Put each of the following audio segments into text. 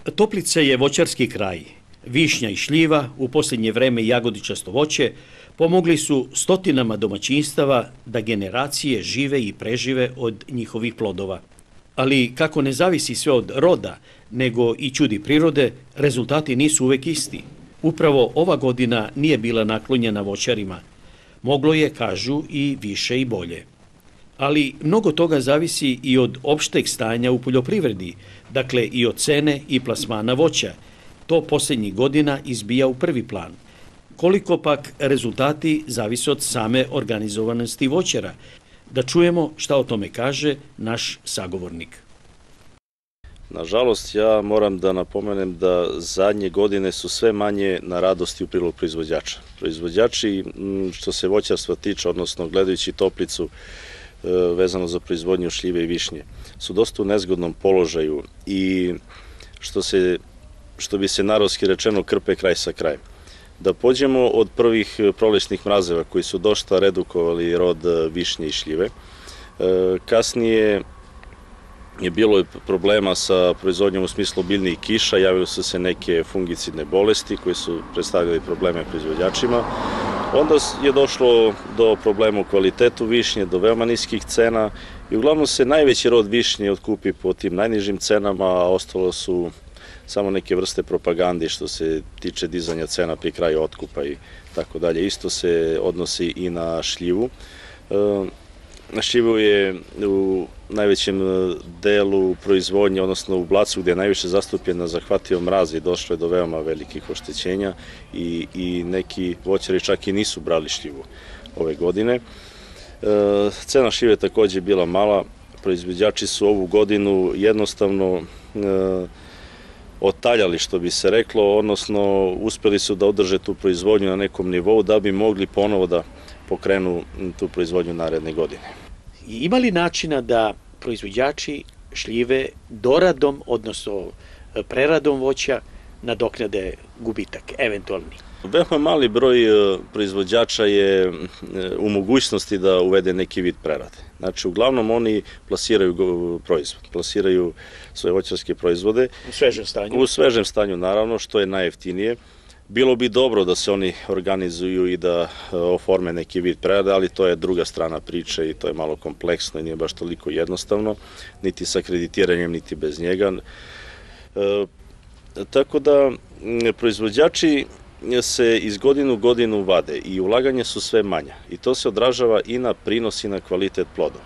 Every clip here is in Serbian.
Toplice je voćarski kraj. Višnja i šljiva, u posljednje vreme jagodičasto voće, pomogli su stotinama domaćinstava da generacije žive i prežive od njihovih plodova. Ali kako ne zavisi sve od roda, nego i čudi prirode, rezultati nisu uvek isti. Upravo ova godina nije bila naklonjena voćarima. Moglo je, kažu, i više i bolje. Ali mnogo toga zavisi i od opšteg stanja u poljoprivredi, dakle i od cene i plasmana voća. To posljednjih godina izbija u prvi plan. Koliko pak rezultati zavise od same organizovanosti voćara. Da čujemo šta o tome kaže naš sagovornik. Nažalost, ja moram da napomenem da zadnje godine su sve manje na radosti u prilog proizvođača. Proizvođači, što se voćarstva tiče, odnosno gledajući Toplicu vezano za proizvodnju šljive i višnje, su dosta u nezgodnom položaju i što bi se narodski rečeno krpe kraj sa krajem. Da pođemo od prvih prolećnih mrazeva koji su dosta redukovali rod višnje i šljive. Kasnije je bilo problema sa proizvodnjom u smislu biljnih kiša, javili su se neke fungicidne bolesti koje su predstavljali probleme proizvođačima. Onda je došlo do problema u kvalitetu višnje, do veoma niskih cena i uglavnom se najveći rod višnje otkupi po tim najnižim cenama, a ostalo su samo neke vrste propagande što se tiče dizanja cena pri kraju otkupa i tako dalje. Isto se odnosi i na šljivu. Šljivu je u najvećem delu proizvodnje, odnosno u Blacu gde je najviše zastupljena, zahvatio mraz i došlo je do veoma velikih oštećenja i neki voćari čak i nisu brali šljivu ove godine. Cena šljive je takođe bila mala, proizvođači su ovu godinu jednostavno otaljali, što bi se reklo, odnosno uspeli su da održe tu proizvodnju na nekom nivou da bi mogli ponovo da pokrenu tu proizvodnju naredne godine. Ima li načina da proizvođači šljive doradom, odnosno preradom voća, nadoknade gubitak, eventualni? Veoma mali broj proizvođača je u mogućnosti da uvede neki vid prerade. Znači, uglavnom oni plasiraju proizvod, plasiraju svoje voćarske proizvode. U svežem stanju? U svežem stanju, naravno, što je najjeftinije. Bilo bi dobro da se oni organizuju i da oforme neki vid prerade, ali to je druga strana priče i to je malo kompleksno i nije baš toliko jednostavno, niti sa kreditiranjem, niti bez njega. Tako da proizvođači se iz godinu u godinu vade i ulaganja su sve manja i to se odražava i na prinos i na kvalitet plodova.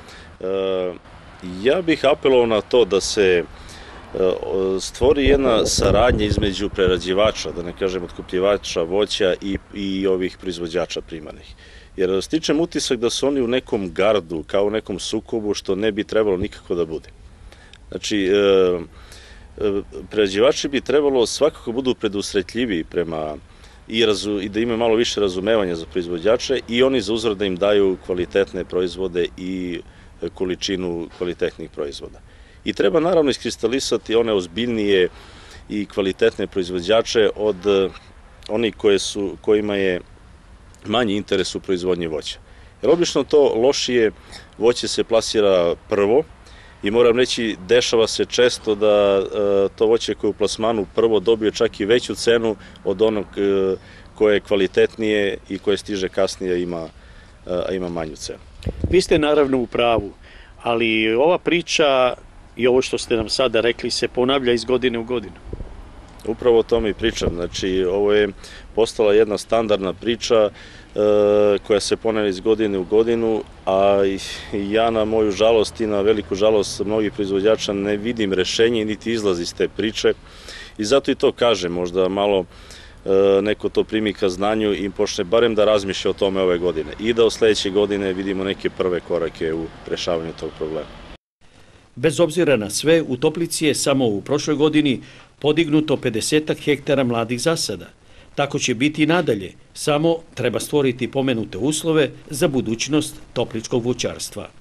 Ja bih apelovao na to da se stvori jedna saradnja između prerađivača, da ne kažem otkupljivača voća i ovih proizvođača primarnih. Jer stičem utisak da su oni u nekom gardu, kao u nekom sukobu, što ne bi trebalo nikako da bude. Znači, prerađivači bi trebalo svakako budu predusretljiviji prema i da imaju malo više razumevanja za proizvođače i oni za uzvrat da im daju kvalitetne proizvode i količinu kvalitetnih proizvoda. I treba naravno iskristalisati one ozbiljnije i kvalitetne proizvođače od onih kojima je manji interes u proizvodnji voća. Jer obično to lošije voće se plasira prvo i moram reći, dešava se često da to voće koje u plasmanu prvo dobije čak i veću cenu od onog koje je kvalitetnije i koje stiže kasnije ima manju cenu. Vi ste naravno u pravu, ali ova priča i ovo što ste nam sada rekli se ponavlja iz godine u godinu. Upravo o tome i pričam. Znači, ovo je postala jedna standardna priča koja se ponavlja iz godine u godinu, a ja na moju žalost i na veliku žalost mnogih proizvođača ne vidim rešenje niti izlaz iz te priče i zato i to kažem, možda malo neko to primi ka znanju i počne barem da razmišlja o tome ove godine i da od sledeće godine vidimo neke prve korake u rešavanju tog problema. Bez obzira na sve, u Toplici je samo u prošloj godini podignuto 50 hektara mladih zasada. Tako će biti i nadalje, samo treba stvoriti pomenute uslove za budućnost topličkog voćarstva.